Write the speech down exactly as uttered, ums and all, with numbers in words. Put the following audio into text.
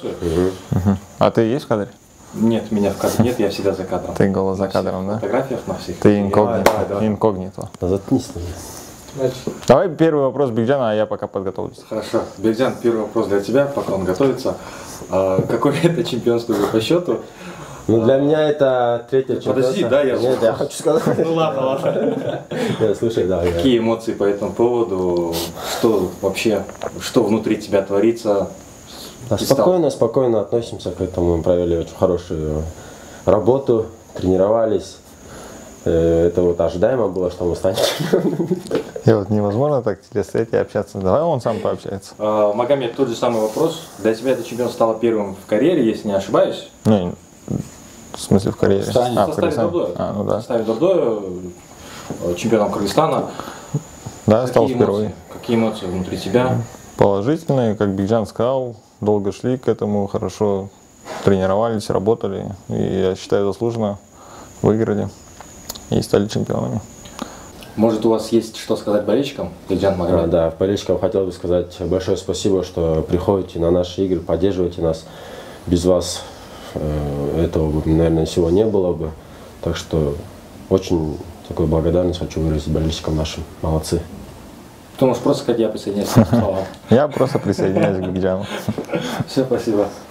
эмоцию. Угу. Угу. А ты есть в кадре? Нет, меня в кадре нет, я всегда за кадром. Ты голос за кадром, да? Фотографиях на всех. Ты инкогнито. Давай, давай. Инкогнито. Заткнись ты. Значит, давай первый вопрос Бигджана, а я пока подготовлюсь. Хорошо. Бигджан, первый вопрос для тебя, пока он готовится. А, какое это чемпионство уже по счету? Ну, для меня это третье чемпионство. Подожди, да, я Нет, я хочу сказать. Ну ладно, ладно. Слушай, да. Какие эмоции по этому поводу? Что вообще, что внутри тебя творится? Да, спокойно, спокойно относимся к этому. Мы провели очень хорошую работу, тренировались. Это вот ожидаемо было, что мы станем чемпионами. И вот невозможно так с и общаться. Давай он сам пообщается. А, Магомед, тот же самый вопрос. Для тебя это чемпионство стало первым в карьере, если не ошибаюсь? Ну, в смысле в карьере? В а, в составе Дордоя. А, ну да. В составе Дордоя, чемпионом Кыргызстана. Да, Какие стал эмоции? впервые. Какие эмоции внутри тебя? Положительные, как Бигджан сказал, долго шли к этому, хорошо тренировались, работали. И я считаю, заслуженно выиграли и стали чемпионами. Может, у вас есть что сказать болельщикам? Бигджан Магомед. А, да, болельщикам хотел бы сказать большое спасибо, что приходите на наши игры, поддерживаете нас. Без вас э, этого бы, наверное, всего не было бы. Так что очень такую благодарность хочу выразить болельщикам нашим. Молодцы. Ты можешь просто сказать, я присоединяюсь к словам. Я просто присоединяюсь к Бигджану. Все, спасибо.